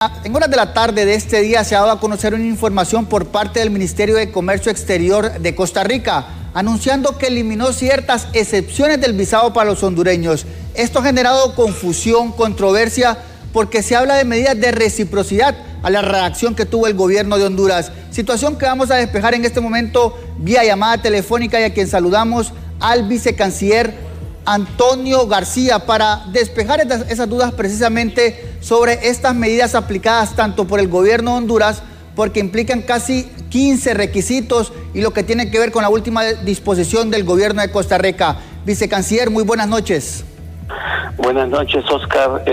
En horas de la tarde de este día se ha dado a conocer una información por parte del Ministerio de Comercio Exterior de Costa Rica, anunciando que eliminó ciertas excepciones del visado para los hondureños. Esto ha generado confusión, controversia, porque se habla de medidas de reciprocidad a la reacción que tuvo el gobierno de Honduras. Situación que vamos a despejar en este momento vía llamada telefónica, y a quien saludamos al vicecanciller Antonio García para despejar esas dudas precisamente sobre estas medidas aplicadas tanto por el gobierno de Honduras, porque implican casi 15 requisitos, y lo que tiene que ver con la última disposición del gobierno de Costa Rica. Vicecanciller, muy buenas noches. Buenas noches, Oscar.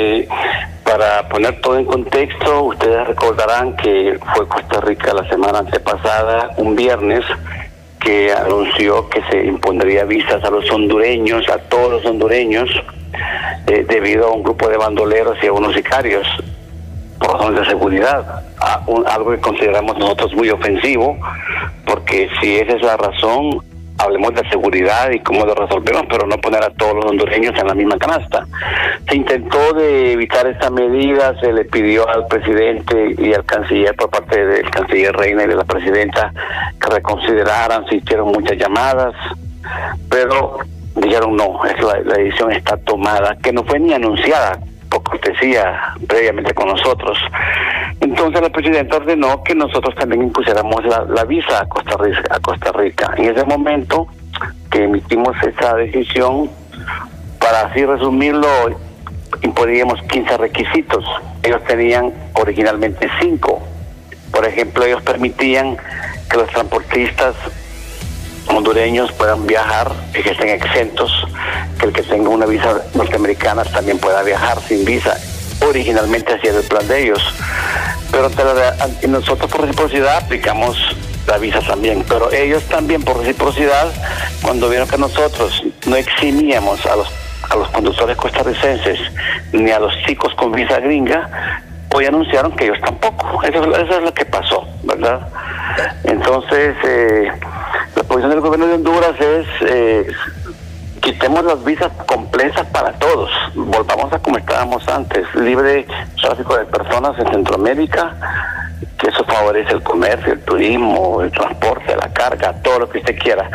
Para poner todo en contexto, ustedes recordarán que fue Costa Rica la semana antepasada, un viernes, que anunció que se impondría visas a los hondureños, a todos los hondureños, debido a un grupo de bandoleros y a unos sicarios, por razones de seguridad. Algo que consideramos nosotros muy ofensivo, porque si esa es la razón, hablemos de seguridad y cómo lo resolvemos, pero no poner a todos los hondureños en la misma canasta. Se intentó de evitar esta medida, se le pidió al presidente y al canciller, por parte del canciller Reina y de la presidenta, que reconsideraran. Se hicieron muchas llamadas, pero dijeron no, la decisión está tomada, que no fue ni anunciada por cortesía previamente con nosotros. Entonces la presidenta ordenó que nosotros también impusiéramos la visa a Costa Rica. En ese momento que emitimos esa decisión, para así resumirlo, imponíamos 15 requisitos. Ellos tenían originalmente 5. Por ejemplo, ellos permitían que los transportistas hondureños puedan viajar y que estén exentos, que el que tenga una visa norteamericana también pueda viajar sin visa. Originalmente así era el plan de ellos, pero nosotros por reciprocidad aplicamos la visa también, pero ellos también por reciprocidad, cuando vieron que nosotros no eximíamos a los conductores costarricenses ni a los chicos con visa gringa, hoy anunciaron que ellos tampoco. Eso es lo que pasó, ¿verdad? Entonces la posición del gobierno de Honduras es quitemos las visas completas para todos, volvamos a como estábamos antes, libre tráfico de personas en Centroamérica, que eso favorece el comercio, el turismo, el transporte, la carga, todo lo que usted quiera,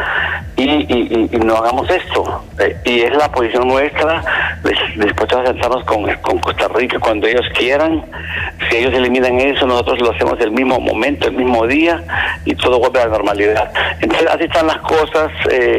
y no hagamos esto. Y es la posición nuestra, dispuestos a sentarnos con Costa Rica cuando ellos quieran. Si ellos eliminan eso, nosotros lo hacemos el mismo momento, el mismo día, y todo vuelve a la normalidad. Entonces así están las cosas.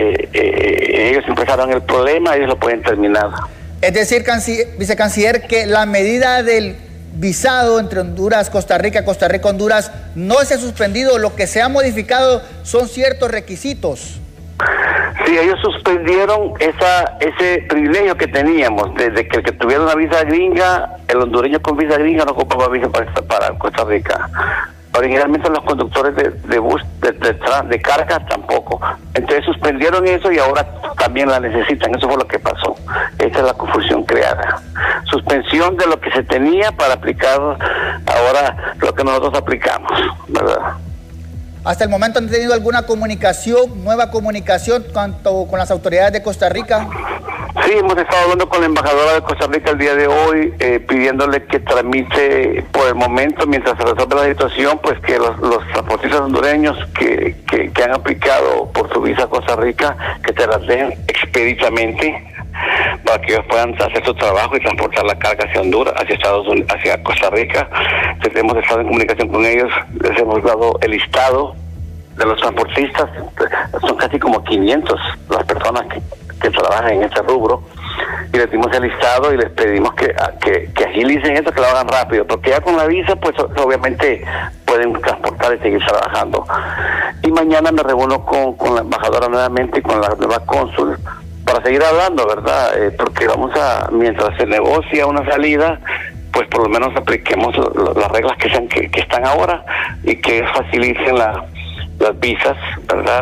Ellos empezaron el problema, ellos lo pueden terminar. Es decir, vicecanciller, que la medida del visado entre Honduras, Costa Rica, Honduras, no se ha suspendido. Lo que se ha modificado son ciertos requisitos. Sí, ellos suspendieron ese privilegio que teníamos, desde que el que tuviera una visa gringa, el hondureño con visa gringa no ocupaba visa para Costa Rica. Originalmente los conductores de bus, de carga tampoco. Entonces suspendieron eso y ahora también la necesitan. Eso fue lo que pasó. Esa es la confusión creada. Suspensión de lo que se tenía para aplicar ahora lo que nosotros aplicamos, ¿verdad? ¿Hasta el momento han tenido alguna comunicación, nueva comunicación, tanto con las autoridades de Costa Rica? Sí, hemos estado hablando con la embajadora de Costa Rica el día de hoy, pidiéndole que tramite por el momento, mientras se resuelve la situación, pues que los transportistas hondureños que han aplicado por su visa a Costa Rica, que te las dejen expeditamente para que ellos puedan hacer su trabajo y transportar la carga hacia Honduras, hacia Estados Unidos, hacia Costa Rica. Entonces, hemos estado en comunicación con ellos, les hemos dado el listado de los transportistas. Son casi como 500 las personas que trabajan en este rubro, y les dimos el listado y les pedimos que agilicen eso, que lo hagan rápido, porque ya con la visa pues obviamente pueden transportar y seguir trabajando. Y mañana me reúno con la embajadora nuevamente y con la nueva cónsul para seguir hablando, ¿verdad? Porque mientras se negocia una salida, pues por lo menos apliquemos las reglas que están ahora, y que faciliten las visas, ¿verdad?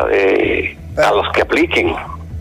A los que apliquen.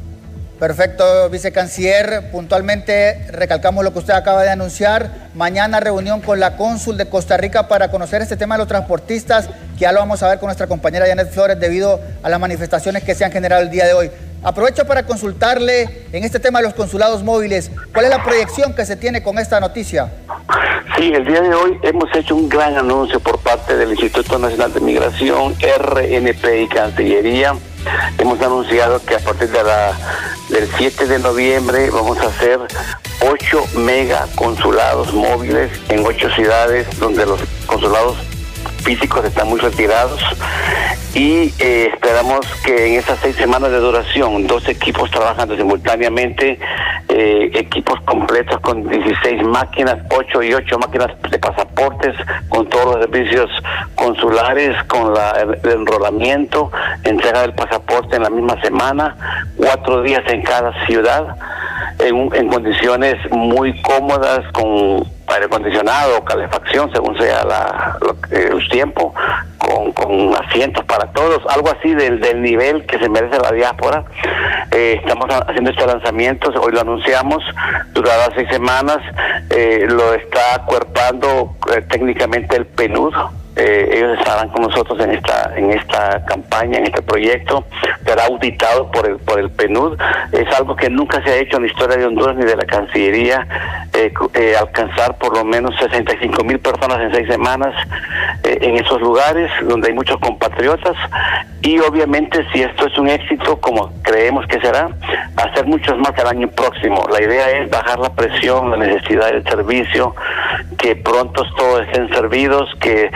Perfecto, vicecanciller. Puntualmente recalcamos lo que usted acaba de anunciar. Mañana reunión con la cónsul de Costa Rica para conocer este tema de los transportistas, que ya lo vamos a ver con nuestra compañera Janet Flores debido a las manifestaciones que se han generado el día de hoy. Aprovecho para consultarle en este tema de los consulados móviles. ¿Cuál es la proyección que se tiene con esta noticia? Sí, el día de hoy hemos hecho un gran anuncio por parte del Instituto Nacional de Migración, RNP y Cancillería. Hemos anunciado que a partir del 7 de noviembre vamos a hacer 8 mega consulados móviles en 8 ciudades donde los consulados físicos están muy retirados, y esperamos que en esas 6 semanas de duración 2 equipos trabajando simultáneamente, equipos completos con 16 máquinas, 8 y 8 máquinas de pasaportes, con todos los servicios consulares, con el enrolamiento, entrega del pasaporte en la misma semana, 4 días en cada ciudad, en condiciones muy cómodas, con aire acondicionado o calefacción, según sea el tiempo, con asientos para todos, algo así del nivel que se merece la diáspora. Estamos haciendo este lanzamiento, hoy lo anunciamos, durará 6 semanas, lo está acuerpando técnicamente el PNUD. Ellos estarán con nosotros en esta campaña, en este proyecto. Será auditado por el PNUD. Es algo que nunca se ha hecho en la historia de Honduras ni de la Cancillería, alcanzar por lo menos 65,000 personas en 6 semanas en esos lugares donde hay muchos compatriotas, y obviamente, si esto es un éxito, como creemos que será, hacer muchos más el año próximo. La idea es bajar la presión, la necesidad del servicio, que pronto todos estén servidos, que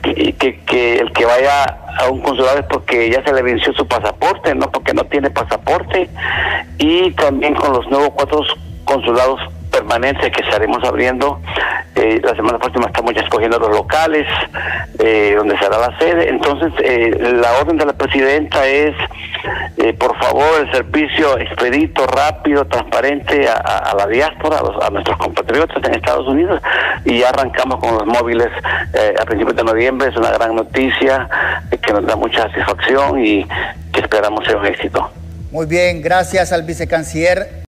el que vaya a un consulado es porque ya se le venció su pasaporte, no porque no tiene pasaporte. Y también con los nuevos 4 consulados permanentes que estaremos abriendo, la semana próxima estamos ya escogiendo los locales donde será la sede. Entonces la orden de la presidenta es, por favor, el servicio expedito, rápido, transparente a la diáspora, a nuestros compatriotas en Estados Unidos, y ya arrancamos con los móviles a principios de noviembre. Es una gran noticia que nos da mucha satisfacción y que esperamos sea un éxito. Muy bien, gracias al vicecanciller